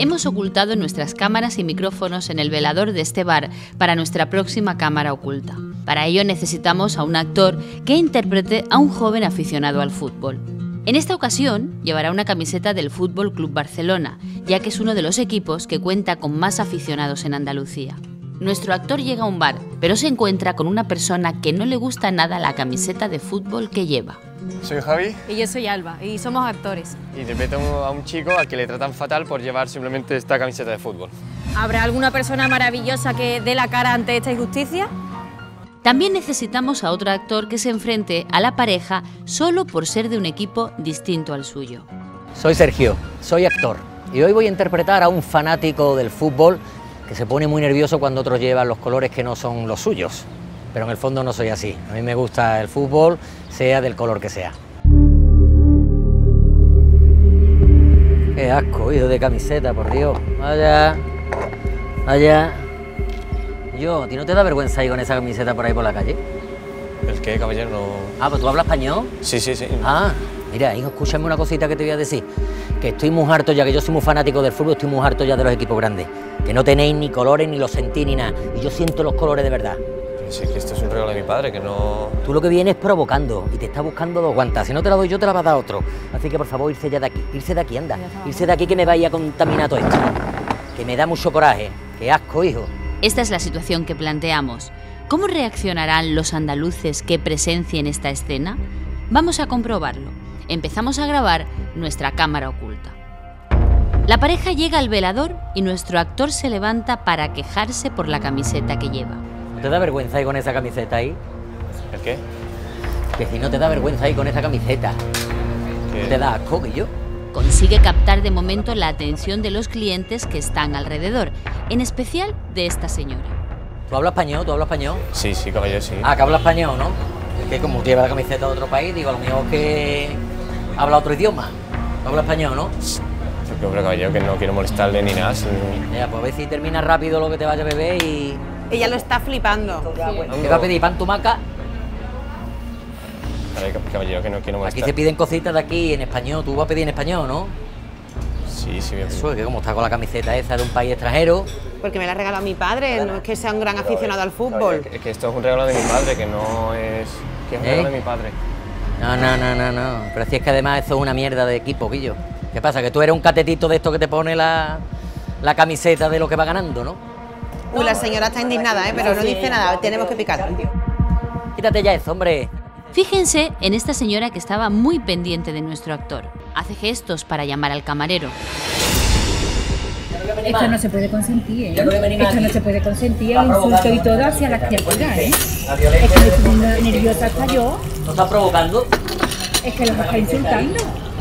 Hemos ocultado nuestras cámaras y micrófonos en el velador de este bar para nuestra próxima cámara oculta. Para ello necesitamos a un actor que interprete a un joven aficionado al fútbol. En esta ocasión llevará una camiseta del Fútbol Club Barcelona, ya que es uno de los equipos que cuenta con más aficionados en Andalucía. Nuestro actor llega a un bar, pero se encuentra con una persona que no le gusta nada la camiseta de fútbol que lleva. Soy Javi. Y yo soy Alba, y somos actores. Interpreto a un chico al que le tratan fatal por llevar simplemente esta camiseta de fútbol. ¿Habrá alguna persona maravillosa que dé la cara ante esta injusticia? También necesitamos a otro actor que se enfrente a la pareja solo por ser de un equipo distinto al suyo. Soy Sergio, soy actor y hoy voy a interpretar a un fanático del fútbol que se pone muy nervioso cuando otros llevan los colores que no son los suyos. Pero en el fondo no soy así. A mí me gusta el fútbol, sea del color que sea. Qué asco, hijo de camiseta, por Dios. Vaya, vaya. ¿A ti no te da vergüenza ir con esa camiseta por ahí por la calle? ¿El qué, caballero? No... Ah, pues tú hablas español. Sí. Ah, mira, hijo, escúchame una cosita que te voy a decir. Que estoy muy harto ya, que yo soy muy fanático del fútbol, estoy muy harto ya de los equipos grandes. Que no tenéis ni colores, ni los sentís, ni nada. Y yo siento los colores de verdad. Sí, que esto es un regalo de mi padre, que no... Tú lo que vienes provocando y te está buscando dos guantas. Si no te la doy yo, te la va a dar otro. Así que, por favor, irse ya de aquí. Irse de aquí, anda. Irse de aquí que me vaya a contaminar todo esto. Que me da mucho coraje. Qué asco, hijo. Esta es la situación que planteamos. ¿Cómo reaccionarán los andaluces que presencien esta escena? Vamos a comprobarlo. Empezamos a grabar nuestra cámara oculta. La pareja llega al velador y nuestro actor se levanta para quejarse por la camiseta que lleva. ¿No te da vergüenza ir con esa camiseta ahí? ¿El qué? Que si no te da vergüenza ir con esa camiseta. ¿Qué? ¿Te da asco, Guillo? Consigue captar de momento la atención de los clientes que están alrededor, en especial de esta señora. ¿Tú hablas español? ¿Tú hablas español? Sí, caballero, sí. Ah, que habla español, ¿no? Es que como lleva la camiseta de otro país, digo, a lo mejor que habla otro idioma. ¿No habla español, no? Pero, caballero, que no quiero molestarle ni nada. Ya, pues a ver si termina rápido lo que te vaya a beber y... Ella lo está flipando. ¿Qué va a pedir? ¿Pan tumaca? A ver, caballero, que no quiero molestar. Aquí se piden cositas de aquí en español. Tú vas a pedir en español, ¿no? Sí, voy a pedir. Eso es que como está con la camiseta esa de un país extranjero... Porque me la ha regalado mi padre, no es que sea un gran aficionado al fútbol. Es que esto es un regalo de mi padre, que no es... Que es un regalo de mi padre. No. Pero si es que además eso es una mierda de equipo, Guillo. ¿Qué pasa? Que tú eres un catetito de esto que te pone la camiseta de lo que va ganando, ¿no? Uy, la señora está indignada, pero no dice nada, tenemos que picar. Quítate ya eso, hombre. Fíjense en esta señora que estaba muy pendiente de nuestro actor. Hace gestos para llamar al camarero. Esto no se puede consentir, ¿eh? Esto no se puede consentir, el insulto y todo hacia las criaturas, ¿eh? Es que me estoy poniendo nerviosa hasta yo. ¿No estás provocando? Es que los está insultando.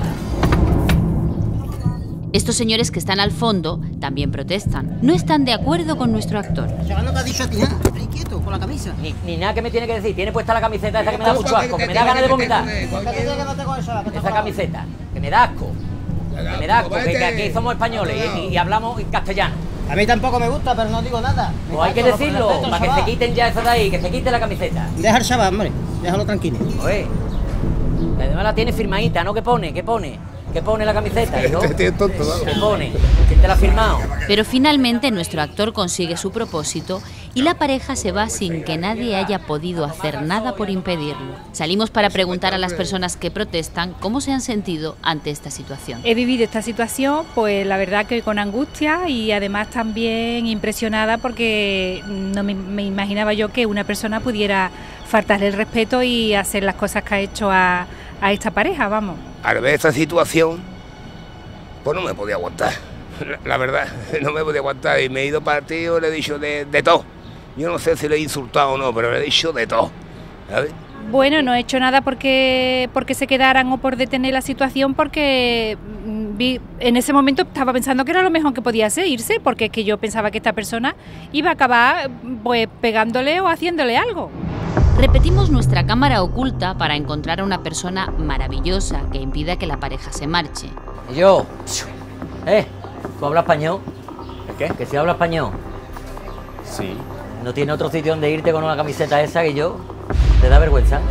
Estos señores que están al fondo también protestan. No están de acuerdo con nuestro actor. Chaval, no te ha dicho a ti nada. Ahí quieto, con la camisa. Ni nada que me tiene que decir. Tiene puesta la camiseta esa que me da mucho asco, que me da ganas de vomitar. Esa camiseta, que me da asco. Que me da asco, que aquí somos españoles y hablamos en castellano. A mí tampoco me gusta, pero no digo nada. Pues hay que decirlo, para que se quiten ya eso de ahí, que se quite la camiseta. Deja al chaval, hombre. Déjalo tranquilo. Oye, que además la tiene firmadita, ¿no? ¿Qué pone? ¿Qué pone la camiseta, hijo? ¿Qué pone? ¿Quién te la ha firmado? Pero finalmente nuestro actor consigue su propósito y la pareja se va sin que nadie haya podido hacer nada por impedirlo. Salimos para preguntar a las personas que protestan cómo se han sentido ante esta situación. He vivido esta situación, pues la verdad que con angustia y además también impresionada porque no me imaginaba yo que una persona pudiera faltarle el respeto y hacer las cosas que ha hecho a esta pareja, vamos. Al ver esta situación, pues no me podía aguantar. La verdad, no me podía aguantar y me he ido partido, le he dicho de todo. Yo no sé si le he insultado o no, pero le he dicho de todo, ¿sabes? Bueno, no he hecho nada porque se quedaran o por detener la situación, porque en ese momento estaba pensando que era lo mejor que podía hacer, irse, porque es que yo pensaba que esta persona iba a acabar pues pegándole o haciéndole algo. Repetimos nuestra cámara oculta para encontrar a una persona maravillosa que impida que la pareja se marche. Y yo, ¿tú hablas español? ¿El qué? Que si hablas español. Sí. ¿No tiene otro sitio donde irte con una camiseta esa que yo? ¿Te da vergüenza?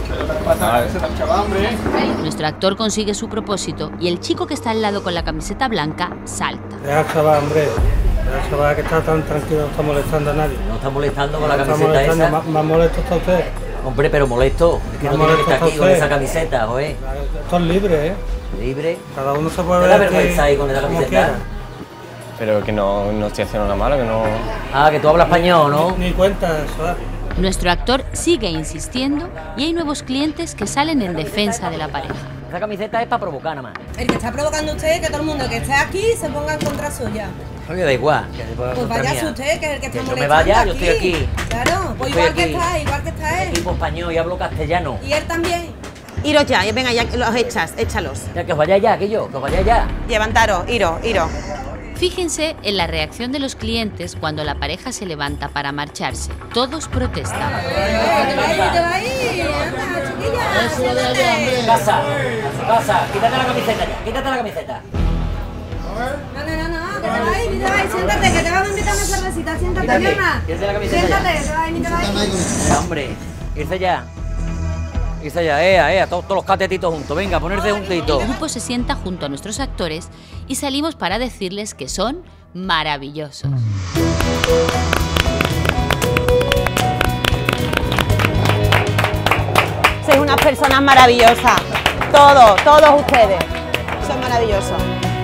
Nuestro actor consigue su propósito y el chico que está al lado con la camiseta blanca salta. Deja al chaval, hombre. Deja al chaval que está tan tranquilo, no está molestando a nadie. No está molestando con la No está camiseta molestando, esa. más molesto está usted. Hombre, pero molesto. Es que Más no tiene que molesto estar aquí está con usted. esa camiseta, joder. Esto es libre, ¿eh? Libre. Cada uno se puede ¿Te da ver vergüenza ahí con esa como camiseta? quiera. Pero que no estoy haciendo nada malo, que no... Ah, que tú hablas español, ¿no? Ni cuenta eso, ¿eh? Nuestro actor sigue insistiendo y hay nuevos clientes que salen en defensa de la pareja. Esa camiseta es para provocar nada más. El que está provocando usted, que todo el mundo que esté aquí se ponga en contra suya. Oye, da igual. Que Pues váyase usted, que es el que está yo molestando me vaya, aquí. yo estoy aquí. Claro, pues Estoy igual que aquí. está él. Equipo español y hablo castellano. Y él también. Iros ya, venga, ya los échalos. Ya, que os vayáis ya, que yo, que os vayáis ya. Levantaros, iros. Fíjense en la reacción de los clientes cuando la pareja se levanta para marcharse. Todos protestan. Casa, quítate la camiseta ya, quítate la camiseta. No, que te vais, siéntate, que te vamos a invitar a una cervecita, siéntate, Quítate, Gemma. quítate la camiseta Siéntate, ya. te vais. Hombre, irse ya. Irse ya, todos los catetitos juntos, venga, ponerse juntitos. El grupo se sienta junto a nuestros actores y salimos para decirles que son maravillosos. Sois unas personas maravillosas. Todos ustedes. Son maravillosos.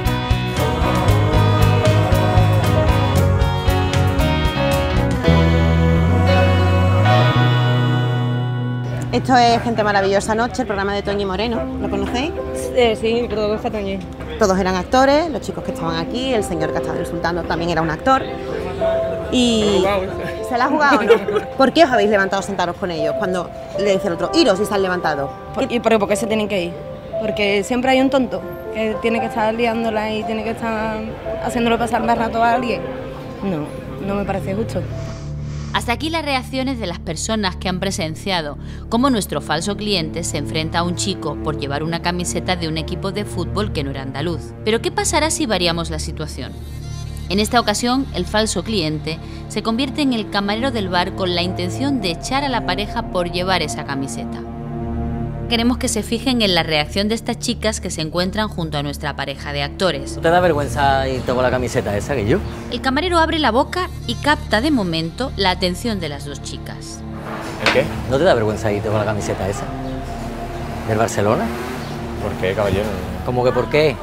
Esto es Gente Maravillosa Noche, el programa de Toñi Moreno. ¿Lo conocéis? Sí, creo que está Toñi. Todos eran actores, los chicos que estaban aquí, el señor que estaba insultando también era un actor. Y se la ha jugado, ¿no? ¿Por qué os habéis levantado a sentaros con ellos cuando le dice el otro, iros y se han levantado? ¿Pero por qué se tienen que ir? Porque siempre hay un tonto que tiene que estar liándola y tiene que estar haciéndolo pasar más rato a alguien. No me parece justo. Hasta aquí las reacciones de las personas que han presenciado cómo nuestro falso cliente se enfrenta a un chico por llevar una camiseta de un equipo de fútbol que no era andaluz. Pero ¿qué pasará si variamos la situación? En esta ocasión, el falso cliente se convierte en el camarero del bar con la intención de echar a la pareja por llevar esa camiseta. Queremos que se fijen en la reacción de estas chicas que se encuentran junto a nuestra pareja de actores. ¿No te da vergüenza irte con la camiseta esa que yo? El camarero abre la boca y capta de momento la atención de las dos chicas. ¿El qué? ¿No te da vergüenza irte con la camiseta esa? ¿Del Barcelona? ¿Por qué, caballero? ¿Cómo que por qué?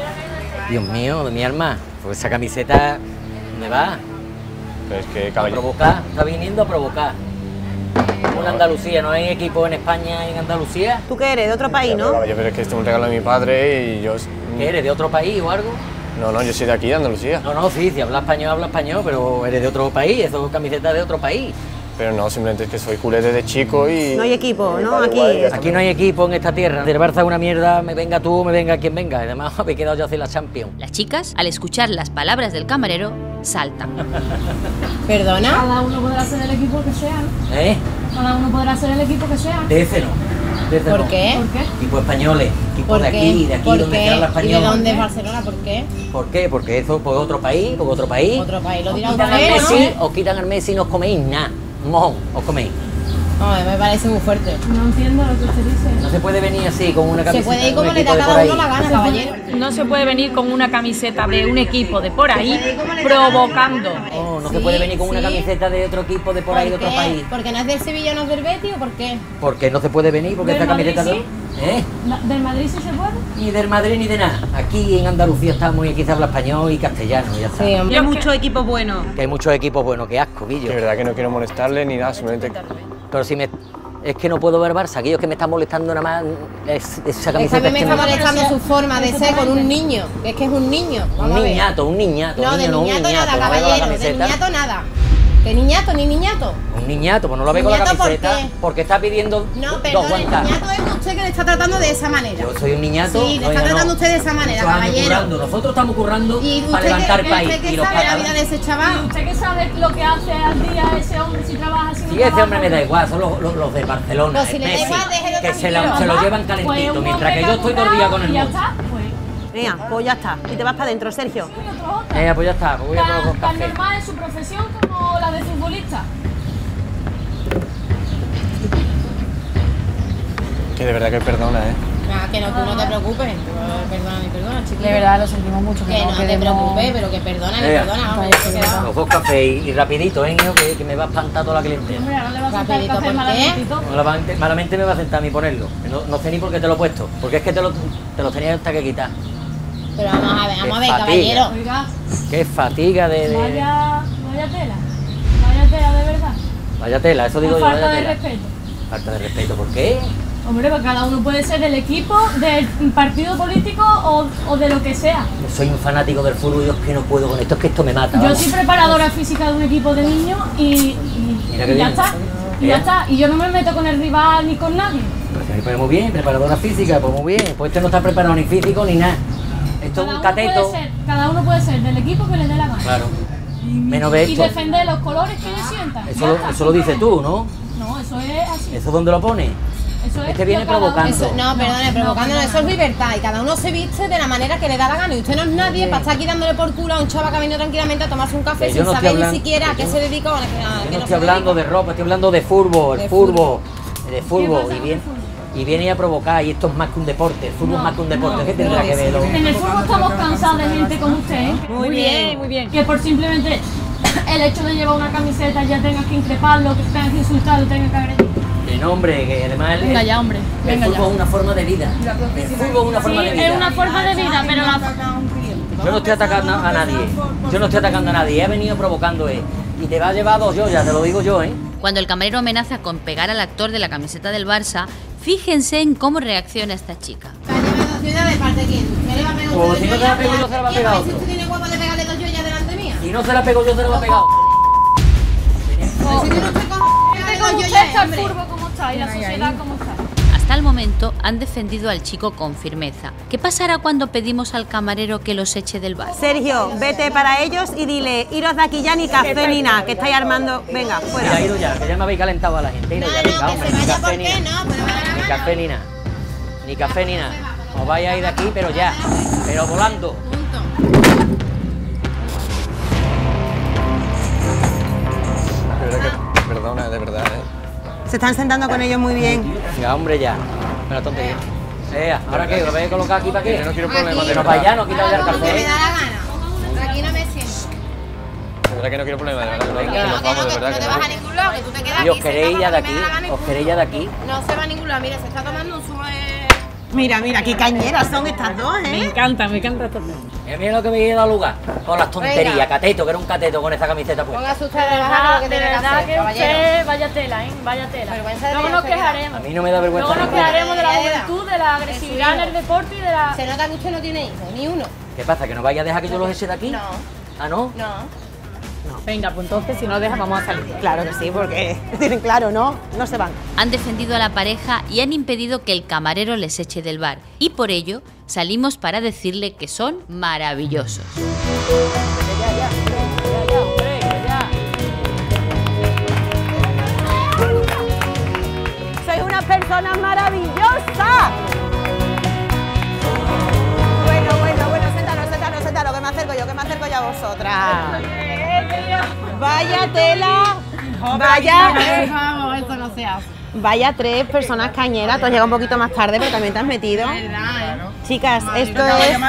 Dios mío, de mi alma, pues esa camiseta, ¿dónde va? Pero es que, A caballero... provocar, está viniendo a provocar. Como en Andalucía, ¿no hay equipo en España y en Andalucía? Tú que eres de otro país, ¿no? Caballero, pero es que esto es un regalo de mi padre y yo... ¿Qué eres, de otro país o algo? No, yo soy de aquí, de Andalucía. No, sí, si habla español, pero eres de otro país, eso es camiseta de otro país. Pero no, simplemente es que soy culé desde chico y... No hay equipo, ¿no? Da Aquí. igual, ya está. Aquí no hay equipo en esta tierra. El Barça es una mierda, me venga tú, me venga quien venga. Además, me he quedado yo a hacer la Champions. Las chicas, al escuchar las palabras del camarero, saltan. ¿Perdona? Cada uno podrá ser el equipo que sea, ¿no? ¿Eh? Cada uno podrá ser el equipo que sea. De ese no. De ese ¿Por no. qué? ¿Por qué? Equipo españoles, equipo ¿Por de qué? aquí, ¿Por donde qué? se habla ¿Y español. de dónde es Barcelona? ¿Por qué? ¿Por qué? Porque eso, pues otro país, Otro país, lo dirá Os quitan usted, al Messi, ¿no? os quitan al Messi y no os coméis nada. Un mojón, os coméis. No, me parece muy fuerte. No entiendo lo que usted dice. No se puede venir así con una Se camiseta. puede ir de como un le equipo da de cada por uno ahí. la gana, caballero. No se puede venir con una camiseta de un equipo de por ahí provocando. No se puede venir con una camiseta de otro equipo de por ahí, de otro país. ¿Porque no es del Sevilla, no es del Betis o por qué? Porque no se puede venir, porque ¿Del esta camiseta Madrid no. ¿Eh? ¿Del Madrid sí se puede? Ni del Madrid ni de nada. Aquí en Andalucía estamos y aquí se habla español y castellano, ya está. Sí, hombre. Hay muchos equipos buenos. Que hay muchos equipos buenos, que asco, Guillo. De verdad que no quiero molestarle ni nada, simplemente... Pero si me... Es que no puedo ver Barça, aquello que me está molestando nada más esa Es que a camiseta. mí me está molestando su forma de ser con un niño. Es que es un niño. Vamos a ver. un niñato. No, de niño, niñato un nada, no veo la caballero. De camiseta. niñato nada. ¿Qué niñato ni niñato? Un niñato, pues no lo ve con la ¿Niñato por camiseta. qué? Porque está pidiendo No, dos perdón, el guantas. niñato es usted que le está tratando de esa manera. Yo soy un niñato. Sí, le no, está ya tratando no. usted de esa manera, Muchos años caballero. currando. Nosotros estamos currando ¿Y para usted levantar el país. usted Y qué los sabe la vida catalanes. de ese chaval? ¿Usted qué sabe lo que hace al día ese hombre si trabaja así? Sí, ese hombre me da igual, son los de Barcelona, Pues si el le da Messi, igual, déjelo que se tranquilo, lo llevan Pues calentito, un mientras que hombre yo estoy todo el día con el y ya móvil. está, pues. Mira, pues ya está. Y te vas para adentro, Sergio. Pues ya está, pues voy a tomar los Tan cafés. normal en su profesión como la de futbolista. Que de verdad que perdona, ¿eh? Que no, tú no te preocupes. Perdona, chiquillo. De verdad, lo sentimos mucho. Que no te preocupes, pero que perdona, vamos. Los dos cafés y rapidito, Niño, que me va a espantar toda la clientela. Hombre, ahora le va a sentar el Rapidito, café ¿por qué? malamente. Malamente me va a sentar a mí ponerlo. No sé ni por qué te lo he puesto, porque es que te lo tenía hasta que quitar. Pero vamos a ver, fatiga. caballero. Oiga, Qué fatiga de... vaya tela, de verdad. Vaya tela, eso digo yo, Falta vaya de tela. respeto. Falta de respeto, ¿por qué? Hombre, pues cada uno puede ser del equipo, del partido político o de lo que sea. Yo soy un fanático del fútbol y yo es que no puedo con esto, es que esto me mata. Yo vamos. soy preparadora física de un equipo de niños y Mira qué ya bien. está. Y ya está. Y yo no me meto con el rival ni con nadie. Pues muy bien, preparadora física, pues muy bien. Pues este no está preparado ni físico ni nada. Esto es un cateto. Cada uno puede ser del equipo que le dé la gana. Claro. Menos de Y esto. defender los colores que ellos sientan. Eso lo dices tú, ¿no? No, eso es así. ¿Eso dónde lo pones? Eso es Este viene cada uno. provocando. No, perdone, provocando, no, eso es libertad y cada uno se viste de la manera que le da la gana. Y usted no es nadie para estar aquí dándole por culo a un chaval que ha venido tranquilamente a tomarse un café Que yo sin no estoy saber hablando- ni siquiera a qué yo- se dedica o a qué Yo no no estoy hablando de ropa, estoy hablando de fútbol, De fútbol. ¿Qué pasa Y viene a provocar, y esto es más que un deporte, el fútbol es más que un deporte, ¿qué tendrá que ver? En el fútbol estamos cansados de gente como usted, ¿eh? Muy bien, muy bien. Que por simplemente el hecho de llevar una camiseta ya tengas que increparlo, que tengas que insultarlo, tengas que agredido. Que no, hombre, que además Venga ya, hombre. el Venga fútbol ya. es una forma de vida. El fútbol es una forma de Sí, vida. es una forma de vida, pero la... Yo no estoy atacando a nadie. Yo no estoy atacando a nadie. He venido provocando, Y te va a llevar 2 ya te lo digo yo, Cuando el camarero amenaza con pegar al actor de la camiseta del Barça, fíjense en cómo reacciona esta chica. ¿De parte de quién? ¿Qué le va a pegar Pues usted? si no se la pego yo, se la va a pegar Si otro. usted tiene guapa de pegarle dos yo ya delante mía. Si no se la pego yo, se la va a pegar. Pero si tiene usted pegarle dos yo está ya, el hombre. fútbol como está y la sociedad como está. Hasta el momento han defendido al chico con firmeza. ¿Qué pasará cuando pedimos al camarero que los eche del bar? Sergio, vete para ellos y dile, iros de aquí ya ni café ni nada, que estáis armando. Venga, fuera. Mira, ido ya, que ya me habéis calentado a la gente. Ido ya, venga, hombre, ni café ni nada. Ni café ni nada. Ni café ni nada. Os vais a ir de aquí, pero ya. Pero volando. De verdad que perdona, de verdad, Se están sentando con ellos muy bien. Venga, hombre, ya. Una tontería. ¿Ahora qué? ¿Lo vais a colocar aquí para qué? Yo no quiero problemas, de Que nos verdad. vaya, no quita ya el Que me café. da la gana. Aquí no me siento. De verdad que no quiero problemas, de verdad. Que Venga. nos No, vamos, de que verdad. no Que te vas a ningún lado, que tú te quedas Y os aquí queréis sentado ya de cuando aquí. me da la gana y Os queréis ya de aquí. no se va a ningún lado. Mira, se está tomando un zumo de... Mira, mira, qué cañeras son estas dos, Me encanta todo. Mira lo que me he dado lugar. Con las tonterías. Venga. Cateto, que era un cateto con esa camiseta puesta. Póngase usted a trabajar lo que De tiene que verdad hacer, que caballero. usted vaya tela, ¿eh? Vaya tela. Vergüenza de Luego Dios, nos señora. A quejaremos. mí no me da vergüenza. Luego nos ninguna. quejaremos de la juventud, de la agresividad en el deporte y de la... Se nota que usted no tiene hijos, ni uno. ¿Qué pasa? ¿Que no vaya a dejar que yo los eche de aquí? No. ¿Ah, no? No. Venga, pues entonces si no deja vamos a salir. Claro que sí, porque tienen claro, ¿no? No se van. Han defendido a la pareja y han impedido que el camarero les eche del bar. Y por ello salimos para decirle que son maravillosos. Sois unas personas maravillosas. Bueno, sentaros, que me acerco yo a vosotras. Vaya tela, Eso no se hace. vaya 3 personas cañeras. Tú has llegado un poquito más tarde, pero también te has metido. Chicas, esto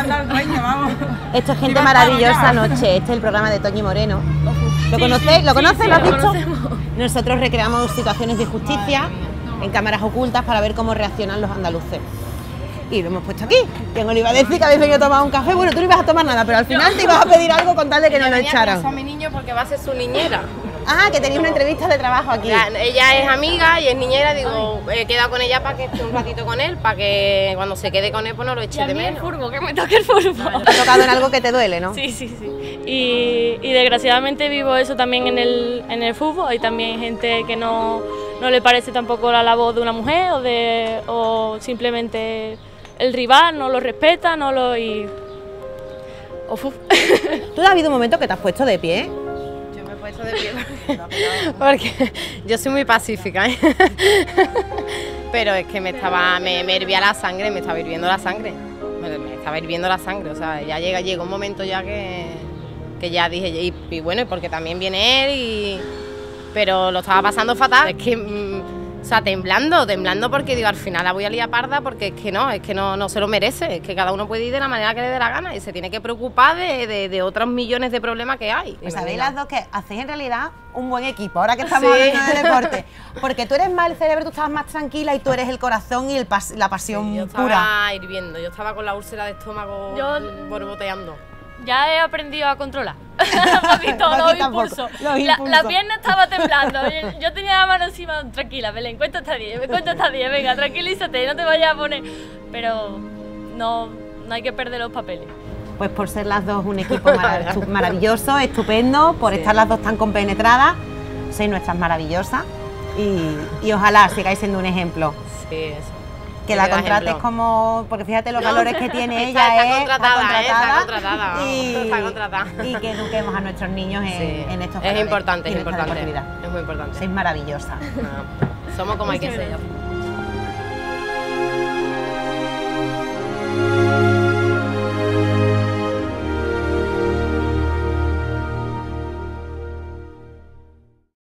es gente maravillosa anoche. Este es el programa de Toñi Moreno. ¿Lo conocéis? ¿Lo conoces? ¿Lo has visto? Nosotros recreamos situaciones de injusticia en cámaras ocultas para ver cómo reaccionan los andaluces. Y lo hemos puesto aquí. ¿Quién os lo iba a decir que habéis venido a tomar un café? Bueno, tú no ibas a tomar nada, pero al final te ibas a pedir algo con tal de que no lo echaran. a mi niño porque va a ser su niñera. Ah, que tenéis una entrevista de trabajo aquí. Ella es amiga y es niñera, digo, he quedado con ella para que esté un ratito con él, para que cuando se quede con él pues no lo eche de menos. que me toque el furbo. Te ha tocado en algo que te duele, ¿no? Sí. Y desgraciadamente vivo eso también en el fútbol. Hay también gente que no le parece tampoco la labor de una mujer o simplemente el rival no lo respeta, no lo... ¿Tú has habido un momento que te has puesto de pie? Yo me he puesto de pie porque yo soy muy pacífica, ¿eh? Pero es que me hervía la sangre, me estaba hirviendo la sangre. Me estaba hirviendo la sangre, o sea, ya llega un momento ya que ya dije, y bueno, porque también viene él pero lo estaba pasando fatal. Es que sea, temblando porque digo, al final la voy a liar parda porque es que no se lo merece, es que cada uno puede ir de la manera que le dé la gana y se tiene que preocupar de otros millones de problemas que hay. Pues sabéis las dos que hacéis en realidad un buen equipo, ahora que estamos hablando de deporte, porque tú eres más el cerebro, tú estabas más tranquila y tú eres el corazón y la pasión yo pura. Estaba hirviendo, yo estaba con la úlcera de estómago borboteando. Ya he aprendido a controlar un poquito los impulsos. La pierna estaba temblando. Yo tenía la mano encima, tranquila, Belén, cuenta hasta 10, venga, tranquilízate, no te vayas a poner. Pero no hay que perder los papeles. Pues por ser las dos un equipo maravilloso, estupendo, por estar las dos tan compenetradas, sois nuestras maravillosas y ojalá sigáis siendo un ejemplo. Sí, eso. Que la contrates como, porque fíjate los valores que tiene ella, está contratada. Y que eduquemos a nuestros niños en estos valores. Es importante, es muy importante. Sois maravillosas. Somos como hay que ser.